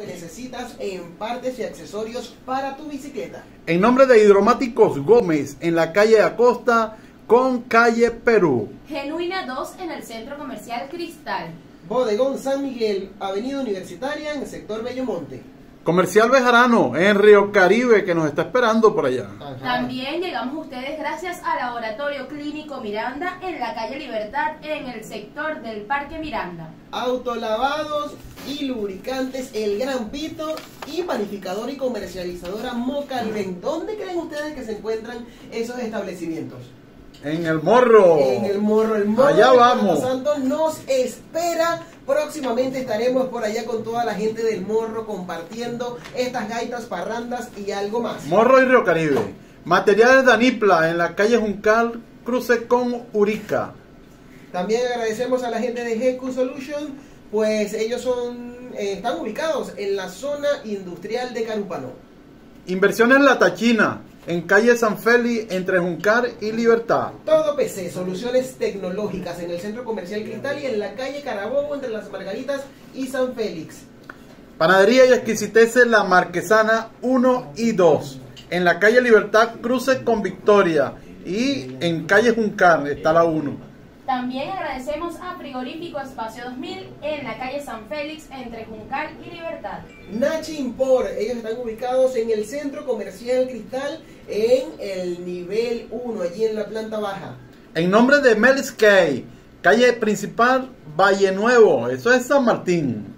que necesitas en partes y accesorios para tu bicicleta. En nombre de Hidromáticos Gómez, en la calle Acosta con calle Perú. Genuina 2 en el Centro Comercial Cristal. Bodegón San Miguel, Avenida Universitaria, en el sector Bellomonte. Comercial Bejarano, en Río Caribe, que nos está esperando por allá. Ajá. También llegamos a ustedes gracias al Laboratorio Clínico Miranda en la calle Libertad, en el sector del Parque Miranda. Autolavados y lubricantes El Gran Pito y panificador y comercializadora Mocalven. ¿Dónde creen ustedes que se encuentran esos establecimientos? En el Morro. En el Morro. El Morro Allá de vamos. Palo Santo nos espera. Próximamente estaremos por allá con toda la gente del Morro compartiendo estas gaitas, parrandas y algo más. Morro y Río Caribe. Materiales Danipla, en la calle Juncal, cruce con Urica. También agradecemos a la gente de GQ Solution, pues ellos están ubicados en la zona industrial de Carúpano. Inversiones La Tachina, en calle San Félix, entre Juncar y Libertad. Todo PC, soluciones tecnológicas en el Centro Comercial Cristal y en la calle Carabobo entre Las Margaritas y San Félix. Panadería y exquisiteces La Marquesana 1 y 2, en la calle Libertad, cruce con Victoria, y en calle Juncar está la 1. También agradecemos a Frigorífico Espacio 2000 en la calle San Félix, entre Juncal y Libertad. Nachi Import, ellos están ubicados en el Centro Comercial Cristal en el nivel 1, allí en la planta baja. En nombre de Meliskey, calle principal Valle Nuevo, eso es San Martín.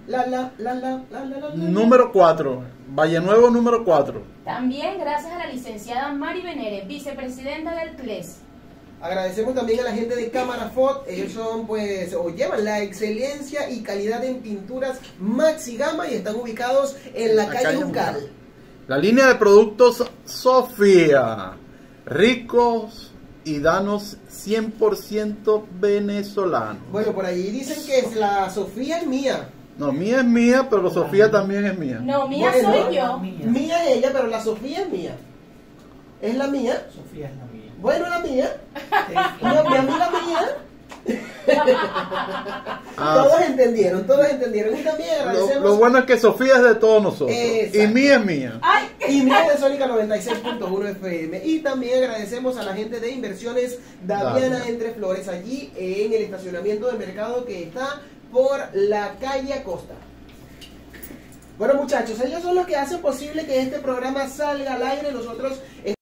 Número 4, Valle Nuevo número 4. También gracias a la licenciada Mari Venere, vicepresidenta del CLES. Agradecemos también a la gente de Cámara Fot, ellos son llevan la excelencia y calidad en pinturas Maxi Gama y están ubicados en la calle Juncal. La línea de productos Sofía, ricos y danos 100% venezolanos. Bueno, por allí dicen que la Sofía es mía. No, mía es mía, pero Sofía también es mía. No, mía Bueno, soy yo. Mía es ella, pero la Sofía es mía. ¿Es la mía? Sofía es la mía. Bueno, la mía. No, mi amiga mía. Todos entendieron. Y también agradecemos. Lo bueno es que Sofía es de todos nosotros. Exacto. Y mía es mía. ¡Ay! Y mía de Sónica 96.1 FM. Y también agradecemos a la gente de Inversiones Daviana Entre Flores, allí en el estacionamiento de mercado que está por la calle Acosta. Bueno, muchachos, ellos son los que hacen posible que este programa salga al aire. Nosotros